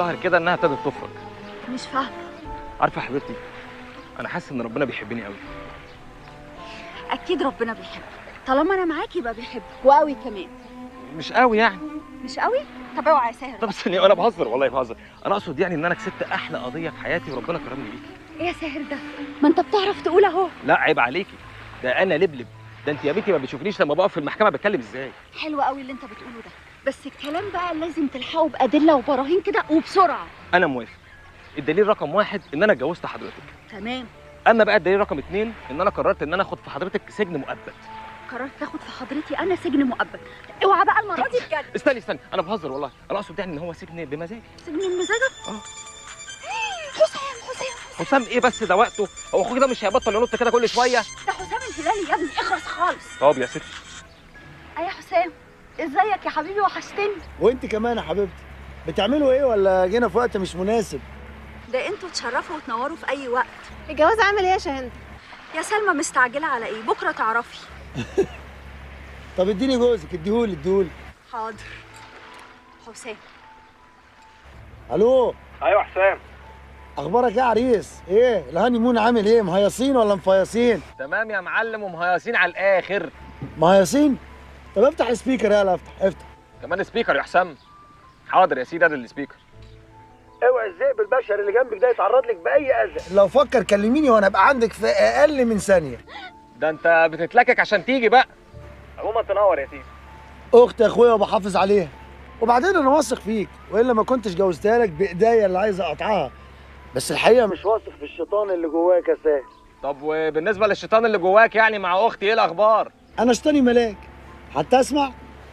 الظاهر كده انها ابتدت تفرج. مش فاهمه. عارفه يا حبيبتي، انا حاسس ان ربنا بيحبني قوي. اكيد ربنا بيحبك، طالما انا معاك يبقى بيحبك وقوي كمان. مش قوي يعني. مش قوي؟ طب اوعى يا ساهر. طب ثانيه، انا بهزر والله بهزر. انا اقصد يعني ان انا كسبت احلى قضيه في حياتي وربنا كرمني بيكي. ايه يا ساهر ده؟ ما انت بتعرف تقول اهو. لا عيب عليكي، ده انا لبلب. ده انت يا بنتي ما بتشوفنيش لما بقف في المحكمه بتكلم ازاي. حلو قوي اللي انت بتقوله ده، بس الكلام بقى لازم تلحقه بادله وبراهين كده وبسرعه. انا موافق. الدليل رقم 1 ان انا اتجوزت حضرتك. تمام. اما بقى الدليل رقم 2 ان انا قررت ان انا اخد في حضرتك سجن مؤبد. قررت تاخد في حضرتي انا سجن مؤبد؟ اوعى بقى المره دي بجد. استني انا بهزر والله. انا اقصد يعني ان هو سجن بمزاجي. سجن بمزاجك؟ اه. حسام ايه بس ده وقته؟ هو اخوك ده مش هيبطل ينط كده كل شويه؟ ده حسام الهلالي يا ابني، اخرس خالص. طب يا ستي. يا حسام، ازيك يا حبيبي؟ وحشتني. وانت كمان يا حبيبتي. بتعملوا ايه ولا جينا في وقت مش مناسب؟ ده انتوا تشرفوا وتنوروا في اي وقت. الجواز عامل ايه يا شاهين؟ يا سلمى مستعجله على ايه؟ بكره تعرفي. طب اديني جوزك، اديهولي. حاضر. حسام. الو. ايوه حسام. اخبارك ايه يا عريس؟ ايه الهاني مون عامل ايه؟ مهيصين ولا مفيصين؟ تمام يا معلم، ومهيصين على الاخر. مهيصين؟ طب افتح السبيكر. يلا افتح. كمان سبيكر يا حسام؟ حاضر يا سيدي، ادي السبيكر. اوعي الذئب البشري اللي جنبك ده يتعرض لك باي اذى. لو فكر كلميني وانا ابقى عندك في اقل من ثانيه. ده انت بتتلكك عشان تيجي بقى. عموما تنور يا سيدي. اختي اخويا وبحافظ عليها، وبعدين انا واثق فيك، والا ما كنتش جوزتها لك بايديا اللي عايز اقطعها. بس الحقيقه مش واثق في الشيطان اللي جواك يا ساهر. طب وبالنسبه للشيطان اللي جواك يعني مع اختي، ايه الاخبار؟ انا شيطاني ملاك. حتى اسمع.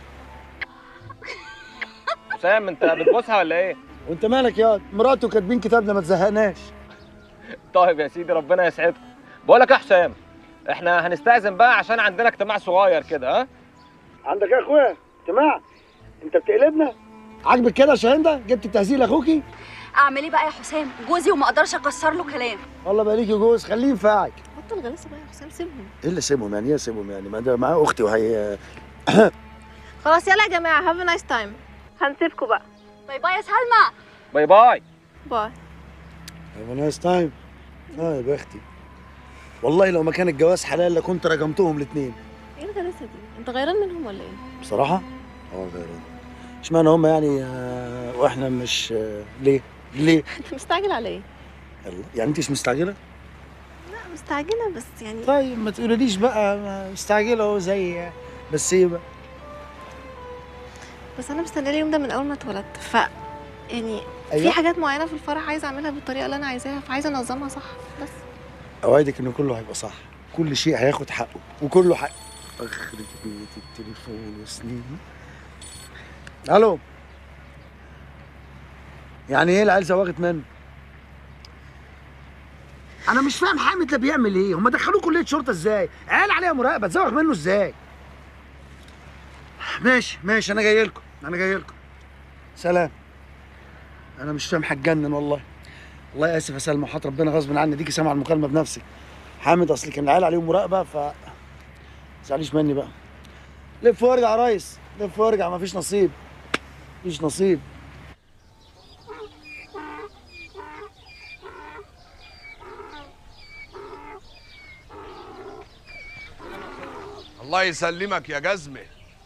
حسام انت بتبوسها ولا ايه؟ وانت مالك ياض؟ مراته كاتبين كتابنا ما تزهقناش. طيب يا سيدي، ربنا يسعدكم. بقول لك يا حسام، احنا هنستأذن بقى عشان عندنا اجتماع صغير كده. ها؟ عندك ايه يا اخويا؟ اجتماع؟ انت بتقلبنا؟ عاجبك كده يا شاهندة؟ جبت التهزيل لاخوكي؟ اعمل ايه بقى يا حسام؟ جوزي وما اقدرش اكسر له كلام. والله بقى ليكي جوز، خليه ينفعك. بطل غلاسه بقى يا حسام، سيبهم. ايه اللي سيبهم يعني؟ ايه سيبهم يعني؟ ما ده معاه اختي وهي خلاص يلا يا جماعه، هاف ا نايس تايم. هنسيبكم بقى. باي باي يا سلمى. باي باي. باي. هاف نايس تايم. يا بختي. والله لو ما كان الجواز حلال لكنت رجمتهم الاثنين. ايه الغلاسه دي؟ انت غيران منهم ولا ايه؟ بصراحه؟ غيران. اشمعنى هم يعني واحنا مش ليه؟ انت مستعجل على ايه؟ يعني انت مش مستعجله؟ لا مستعجله بس يعني. طيب ما تقوليليش بقى مستعجله اهو زي بس ايه بقى؟ بس انا مستنيه اليوم ده من اول ما اتولدت، يعني أيوة. في حاجات معينه في الفرح عايزه اعملها بالطريقه اللي انا عايزاها، فعايزه انظمها صح بس. اوعدك ان كله هيبقى صح، كل شيء هياخد حقه وكله حق. اخرج بيت التليفون وسنين. الو. يعني ايه العيال زوغت منه؟ انا مش فاهم حامد ده بيعمل ايه؟ هم دخلوه كليه شرطه ازاي؟ عيال عليها مراقبه، تزوغ منه ازاي؟ ماشي انا جاي لكم. سلام. انا مش فاهم، هتجنن والله. والله اسف يا سلمى، وحياة ربنا غصب عني ديكي سامعه المكالمه بنفسك. حامد اصل كان العيال عليهم مراقبه ما تزعليش مني بقى. لف وارجع يا ريس، لف وارجع، مفيش نصيب. الله يسلمك يا جزمة.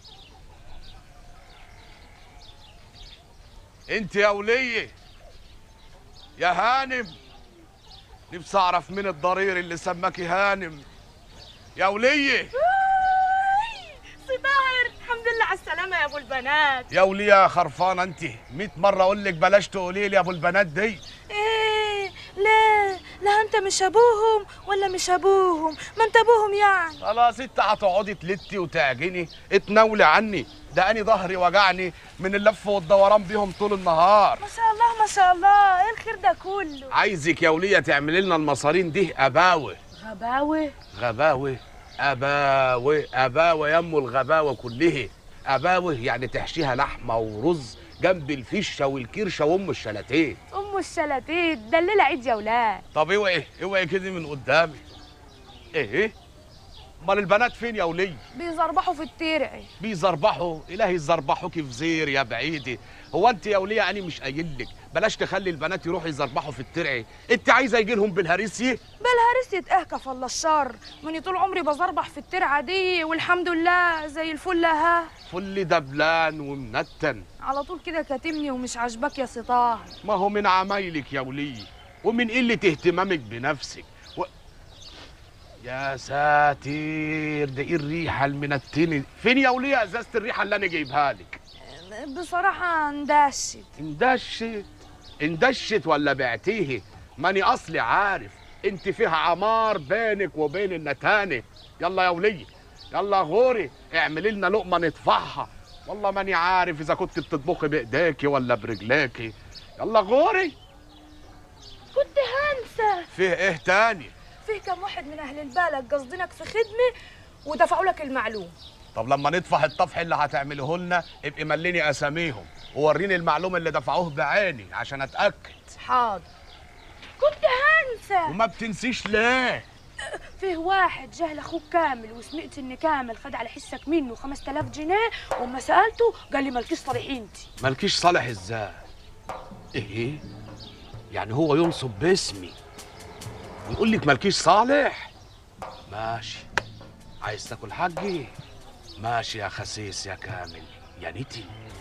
انت يا ولية يا هانم، نفسي اعرف مين الضرير اللي سماكي هانم يا ولية. طاهر، الحمد لله على السلامة يا ابو البنات. يا ولية يا خرفانة، انت 100 مرة اقول لك بلاش تقولي لي يا ابو البنات دي. ايه لا انت مش ابوهم ولا مش ابوهم؟ ما انت ابوهم يعني. خلاص انت هتقعدي تلتي وتعجني، اتناولي عني، ده اني ظهري وجعني من اللف والدوران بيهم طول النهار. ما شاء الله، ايه الخير ده كله؟ عايزك يا ولية تعملي لنا المصارين دي اباوه. غباوة؟ اباوه يا ام الغباوه كلها. اباوه يعني تحشيها لحمه ورز جنب الفشه والكرشه وام الشلاتين. ام الشلاتين ده الليله عيد يا ولاد. طب اوعي كده من قدامي. ايه امال البنات فين يا ولي؟ بيزربحوا في الترع. بيزربحوا؟ الهي يزربحوك في زير يا بعيدي. هو انت يا وليه انا مش قايل لك بلاش تخلي البنات يروحوا يزربحوا في الترع؟ انت عايزه يجي لهم بالهريسيه؟ بالهرسة ايه كفل الشر، ماني طول عمري بزربح في الترعه دي والحمد لله زي الفل ها. فل دبلان ومنتن على طول كده كاتمني ومش عاجباك يا سطاح. ما هو من عمايلك يا وليه ومن قله اهتمامك بنفسك يا ساتر، ده ايه الريحه المنتنه؟ فين يا وليه ازازه الريحه اللي انا جايبها لك؟ بصراحه اندشت. اندشت ولا بعتيه؟ ماني اصلي عارف انت فيها عمار بينك وبين النتانه. يلا يا وليه يلا غوري اعملي لنا لقمه نطفحها. والله ماني عارف اذا كنت بتطبخي بايديكي ولا برجليكي. يلا غوري. كنت هنسى. فيه ايه تاني؟ فيه كم واحد من اهل البلد قصدينك في خدمه ودفعوا لك المعلوم. طب لما نطفح الطفح اللي هتعمله لنا ابقي مليني اساميهم ووريني المعلوم اللي دفعوه بعيني عشان اتاكد. حاضر. كنت هنسى. وما بتنسيش ليه؟ فيه واحد جه لاخوك كامل وسمعت ان كامل خد على حسك منه 5000 جنيه وما سالته قال لي مالكيش صالح انت. مالكيش صالح ازاي؟ ايه؟ يعني هو ينصب باسمي ويقول لك مالكيش صالح؟ ماشي. عايز تاكل حقي؟ ماشي يا خسيس يا كامل يا نتي.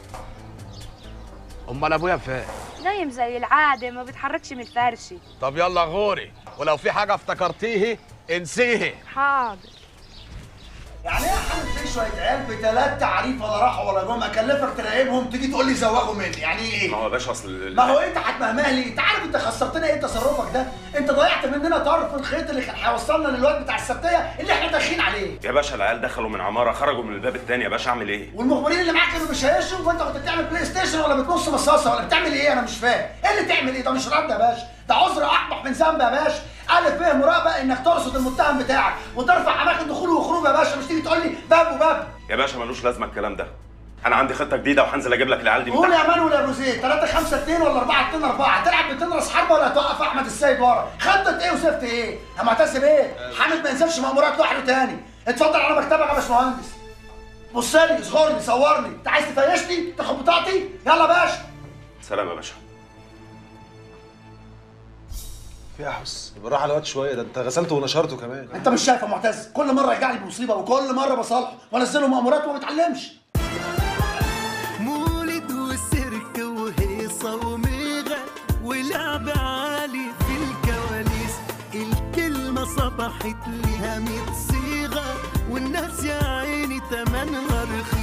امال ابويا فين؟ نايم زي العاده ما بيتحركش من الفرشه. طب يلا غوري ولو في حاجه افتكرتيه انسيه. حاضر. يعني ايه يا حامد في شويه عيال بثلاث تعريف ولا راحوا ولا جم اكلفك تراقبهم تيجي تقول لي زوغوا مني؟ يعني ايه؟ ما هو يا باشا اصل ما هو انت هتمهمها لي؟ انت عارف انت خسرتنا ايه تصرفك ده؟ انت ضيعت مننا طرف الخيط اللي كان هيوصلنا للواد بتاع السبتيه اللي احنا داخلين عليه. يا باشا العيال دخلوا من عماره خرجوا من الباب الثاني يا باشا اعمل ايه؟ والمخبرين اللي معاك كانوا بيشيشوا وانت كنت بتعمل بلاي ستيشن ولا بتنص مصاصه ولا بتعمل ايه؟ انا مش فاهم. ايه اللي تعمل ايه؟ ده مش رد يا باشا، ده عذر اقبح من ذنب يا باشا. ألف ب مراقبة إنك ترصد المتهم بتاعك وترفع أماكن دخوله وخروجه يا باشا، مش تيجي تقول لي باب وباب. يا باشا ملوش لازمة الكلام ده. أنا عندي خطة جديدة وهنزل أجيب لك العيال دي من قول تحت. يا مان ولا أبو زيد 3-5-2 ولا 4-2-4 هتلعب باتنين راس حربة ولا هتوقف أحمد السيد ورا؟ خطة إيه وسفت إيه؟ يا معتز بيه حامد ما ينزلش مأمورات لوحده تاني. اتفضل على مكتبك يا باشمهندس. بص لي اصغرني صورني، أنت عايز تفيشني؟ تاخد بطاقتي؟ يلا يا باشا. سلام يا باشا. يا حس بالراحه على الواد شويه، ده انت غسلته ونشرته كمان. انت مش شايف يا معتز كل مره يرجع لي بمصيبه وكل مره بصالحه وانزله مأمورات وما بيتعلمش. مولد وسيرك وهيصه وميغه ولعب عالي في الكواليس، الكلمه صبحت لها 100 صيغه والناس يا عيني تمنها رخيص.